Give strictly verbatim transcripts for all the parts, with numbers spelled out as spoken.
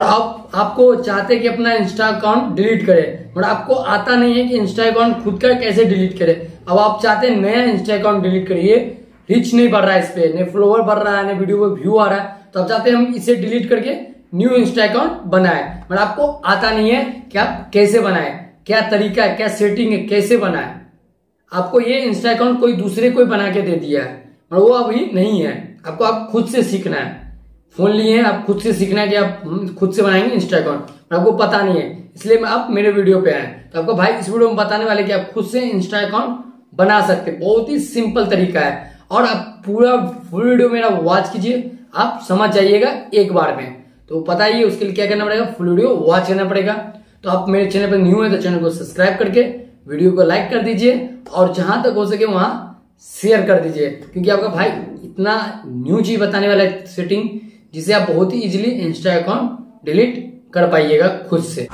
आप आपको चाहते हैं कि अपना इंस्टा अकाउंट डिलीट करें, बट आपको आता नहीं है कि इंस्टा अकाउंट खुद का कैसे डिलीट करें। अब आप चाहते हैं नया इंस्टा अकाउंट डिलीट करिए, रीच नहीं बढ़ रहा है, इस पे न फॉलोवर बढ़ रहा है, न वीडियो पे व्यू आ रहा है, तो आप चाहते हैं हम इसे डिलीट करके न्यू इंस्टा अकाउंट बनाए, बट आपको आता नहीं है कि आप कैसे बनाए, क्या तरीका है, क्या सेटिंग है, कैसे बनाए। आपको ये इंस्टा अकाउंट कोई दूसरे को बना के दे दिया है, और वो अभी नहीं है, आपको आप खुद से सीखना है। फोन लिए हैं, आप खुद से सीखना है कि आप खुद से बनाएंगे इंस्टा अकाउंट, आपको पता नहीं है, इसलिए मैं आप मेरे वीडियो पे आए। तो आपको भाई इस वीडियो में बताने वाले कि आप खुद से इंस्टा अकाउंट बना सकते, बहुत ही सिंपल तरीका है। और आप पूरा फुल वीडियो मेरा वॉच कीजिए, आप समझ जाइएगा एक बार में। तो पता ही है उसके लिए क्या करना पड़ेगा, फुल वीडियो वॉच करना पड़ेगा। तो आप मेरे चैनल पर न्यू है तो चैनल को सब्सक्राइब करके वीडियो को लाइक कर दीजिए, और जहां तक हो सके वहां शेयर कर दीजिए, क्योंकि आपका भाई इतना न्यू चीज बताने वाला है सेटिंग, जिसे आप बहुत ही इजीली इंस्टा अकाउंट डिलीट कर पाइएगा खुद से।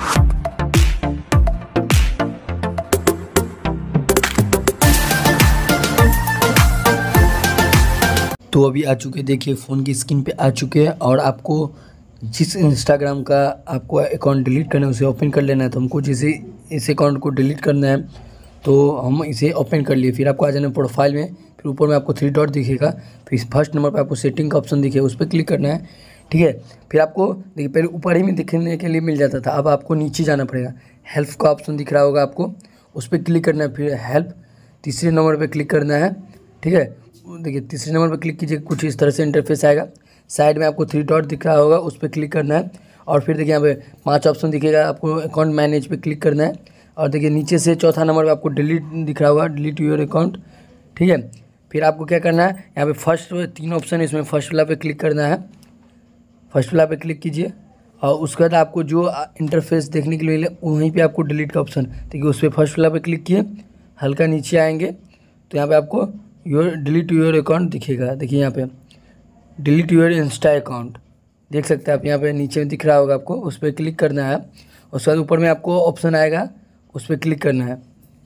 तो अभी आ चुके, देखिए फ़ोन की स्क्रीन पे आ चुके हैं, और आपको जिस इंस्टाग्राम का आपको अकाउंट डिलीट करना है उसे ओपन कर लेना है। तो हमको जैसे इस अकाउंट को डिलीट करना है तो हम इसे ओपन कर लिए, फिर आपको आ जाना प्रोफाइल में, फिर ऊपर में आपको थ्री डॉट दिखेगा, फिर फर्स्ट नंबर पे आपको सेटिंग का ऑप्शन दिखेगा, उस पर क्लिक करना है। ठीक है, फिर आपको देखिए पहले ऊपर ही में दिखने के लिए मिल जाता था, अब आपको नीचे जाना पड़ेगा। हेल्प का ऑप्शन दिख रहा होगा आपको, उस पर क्लिक करना है, फिर हेल्प तीसरे नंबर पर क्लिक करना है। ठीक है, देखिए तीसरे नंबर पर क्लिक कीजिए, कुछ इस तरह से इंटरफेस आएगा। साइड में आपको थ्री डॉट दिख रहा होगा, उस पर क्लिक करना है, और फिर देखिए यहाँ पे पांच ऑप्शन दिखेगा, आपको अकाउंट मैनेज पे क्लिक करना है। और देखिए नीचे से चौथा नंबर पे आपको डिलीट दिख रहा होगा, डिलीट योर अकाउंट। ठीक है, फिर आपको क्या करना है, यहाँ पे फर्स्ट तीन ऑप्शन है, इसमें फर्स्ट वाला पे क्लिक करना है, फर्स्ट वाला पे क्लिक कीजिए, और उसके बाद आपको जो इंटरफेस देखने के लिए वहीं पे आपको डिलीट का ऑप्शन, देखिए उस पर फर्स्ट वाला पे क्लिक किए, हल्का नीचे आएंगे तो यहाँ पे आपको योर डिलीट योर अकाउंट दिखेगा। देखिए यहाँ पे डिलीट योर इंस्टा अकाउंट देख सकते हैं आप, यहाँ पे नीचे में दिख रहा होगा आपको, उस पर क्लिक करना है। उसके बाद ऊपर में आपको ऑप्शन आएगा, उस पर क्लिक करना है।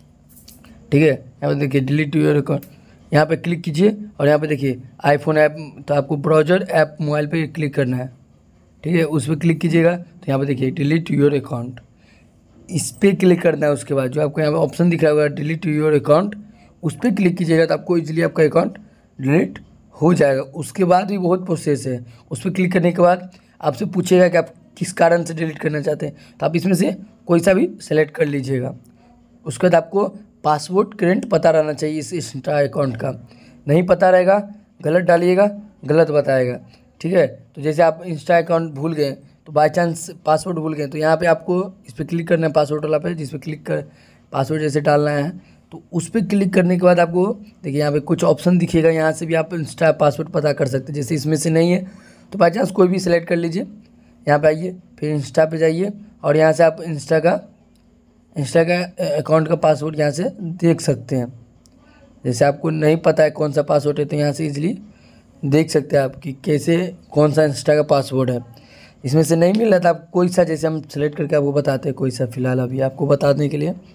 ठीक है, यहाँ पे देखिए डिलीट योर अकाउंट, यहाँ पे क्लिक कीजिए, और यहाँ पे देखिए आईफोन ऐप, तो आपको ब्राउज़र ऐप मोबाइल पे क्लिक करना है। ठीक है, उस पर क्लिक कीजिएगा, तो यहाँ पे देखिए डिलीट योर अकाउंट, इस पर क्लिक करना है। उसके बाद जो आपको यहाँ पे ऑप्शन दिख रहा होगा डिलीट योर अकाउंट, उस पर क्लिक कीजिएगा, तो आपको इजीली आपका अकाउंट डिलीट हो जाएगा। उसके बाद भी बहुत प्रोसेस है, उस पर क्लिक करने के बाद आपसे पूछेगा कि आप किस कारण से डिलीट करना चाहते हैं, तो आप इसमें से कोई सा भी सेलेक्ट कर लीजिएगा। उसके बाद आपको पासवर्ड करेंट पता रहना चाहिए इस इंस्टा अकाउंट का, नहीं पता रहेगा गलत डालिएगा, गलत बताएगा। ठीक है, तो जैसे आप इंस्टा अकाउंट भूल गए, तो बाई चांस पासवर्ड भूल गए, तो यहाँ पे आपको इस पर क्लिक करना है, पासवर्ड वाला पे, जिस पर क्लिक कर पासवर्ड जैसे डालना है, तो उस पर क्लिक करने के बाद आपको देखिए यहाँ पे कुछ ऑप्शन दिखेगा, यहाँ से भी आप इंस्टा पासवर्ड पता कर सकते हैं। जैसे इसमें से नहीं है तो बाई चांस कोई भी सिलेक्ट कर लीजिए, यहाँ पे आइए, फिर इंस्टा पे जाइए, और यहाँ से आप इंस्टा का इंस्टा का अकाउंट का पासवर्ड यहाँ से देख सकते हैं। जैसे आपको नहीं पता है कौन सा पासवर्ड है, तो यहाँ से इजीली देख सकते हैं आप कि कैसे कौन सा इंस्टा का पासवर्ड है। इसमें से नहीं मिल रहा था आप कोई सा, जैसे हम सेलेक्ट करके आपको बताते हैं कोई सा, फिलहाल अभी आपको बताने के लिए।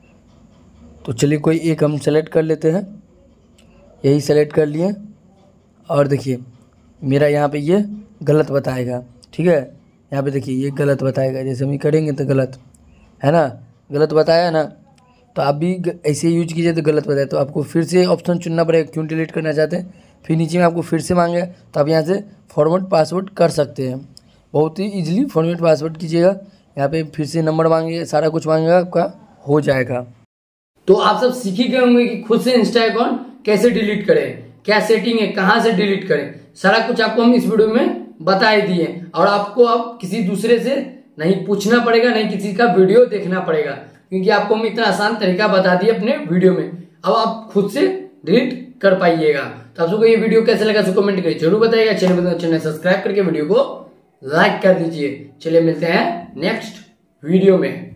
तो चलिए कोई एक हम सेलेक्ट कर लेते हैं, यही सेलेक्ट कर लिए, और देखिए मेरा यहाँ पे ये गलत बताएगा। ठीक है, यहाँ पे देखिए ये गलत बताएगा, जैसे हम ये करेंगे तो गलत है ना, गलत बताया ना, तो आप भी ऐसे यूज कीजिए तो गलत बताए। तो आपको फिर से ऑप्शन चुनना पड़ेगा, क्यों डिलीट करना चाहते हैं, फिर नीचे में आपको फिर से मांगे, तो आप यहाँ से फॉर्मेट पासवर्ड कर सकते हैं, बहुत ही ईजिली फॉर्मेट पासवर्ड कीजिएगा। यहाँ पे फिर से नंबर मांगेगा, सारा कुछ मांगेगा, आपका हो जाएगा। तो आप सब सीख ही गए होंगे कि खुद से इंस्टा अकाउंट कैसे डिलीट करें, क्या सेटिंग है, कहां से डिलीट करें, सारा कुछ आपको हम इस वीडियो में बता ही दिए। और आपको अब किसी दूसरे से नहीं पूछना पड़ेगा, नहीं किसी का वीडियो देखना पड़ेगा, क्योंकि आपको हम इतना आसान तरीका बता दिए अपने वीडियो में। अब आप खुद से डिलीट कर पाइएगा। तो आप सबको ये वीडियो कैसे लगा सो कमेंट करके जरूर बताइएगा। चैनल चैनल सब्सक्राइब करके वीडियो को लाइक कर दीजिए। चलिए मिलते हैं नेक्स्ट वीडियो में।